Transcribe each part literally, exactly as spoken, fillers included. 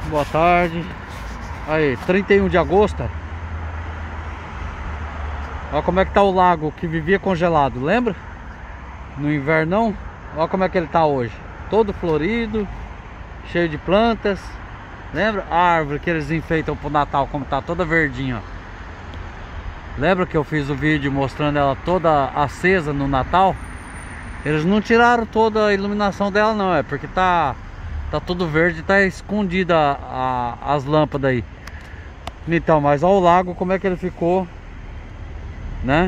Boa tarde. Aí, trinta e um de agosto. Olha como é que tá o lago que vivia congelado, lembra? No invernão. Olha como é que ele tá hoje. Todo florido, cheio de plantas. Lembra? A árvore que eles enfeitam pro Natal, como tá toda verdinha, ó. Lembra que eu fiz o vídeo mostrando ela toda acesa no Natal? Eles não tiraram toda a iluminação dela não, é porque tá tá tudo verde, tá escondida a, a, as lâmpadas aí. Então, mas olha o lago como é que ele ficou, né?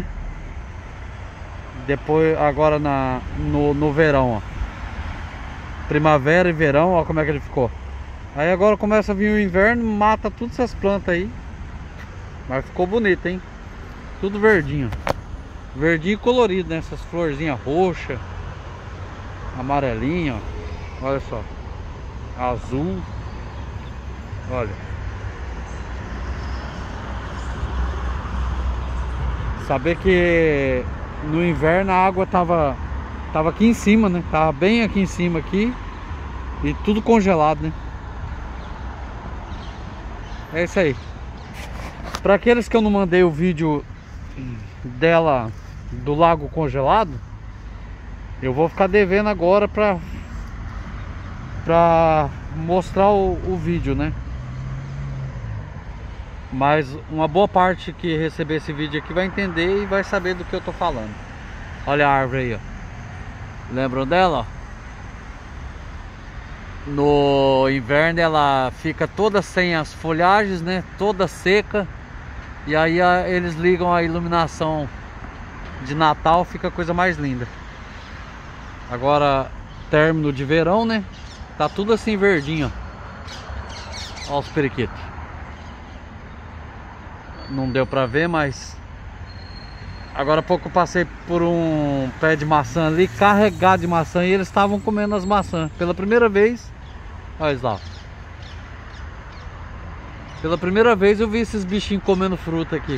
Depois, agora na, no, no verão, ó. Primavera e verão, ó como é que ele ficou. Aí agora começa a vir o inverno, mata todas essas plantas aí. Mas ficou bonito, hein? Tudo verdinho. Verdinho colorido, né? Essas florzinhas roxas, amarelinha, ó. Olha só. Azul. Olha. Saber que no inverno a água tava tava aqui em cima, né? Tava bem aqui em cima aqui. E tudo congelado, né? É isso aí. Para aqueles que eu não mandei o vídeo dela do lago congelado, eu vou ficar devendo agora pra, pra mostrar o, o vídeo, né? Mas uma boa parte que receber esse vídeo aqui vai entender e vai saber do que eu tô falando. Olha a árvore aí, ó. Lembram dela? No inverno ela fica toda sem as folhagens, né? Toda seca. E aí a, eles ligam a iluminação de Natal, fica a coisa mais linda. Agora, término de verão, né? Tá tudo assim verdinho, ó. Olha os periquitos. Não deu pra ver, mas agora há pouco eu passei por um pé de maçã ali, carregado de maçã, e eles estavam comendo as maçãs. Pela primeira vez, olha eles lá. Pela primeira vez eu vi esses bichinhos comendo fruta aqui.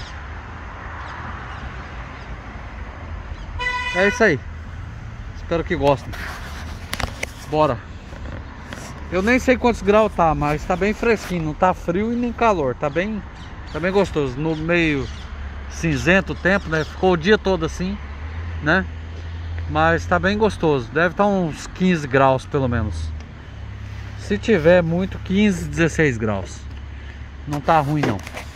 É isso aí. Espero que gostem. Bora. Eu nem sei quantos graus tá, mas tá bem fresquinho. Não tá frio e nem calor. Tá bem, tá bem gostoso. No meio cinzento o tempo, né? Ficou o dia todo assim, né? Mas tá bem gostoso. Deve estar uns quinze graus pelo menos. Se tiver muito, quinze, dezesseis graus. Não tá ruim não.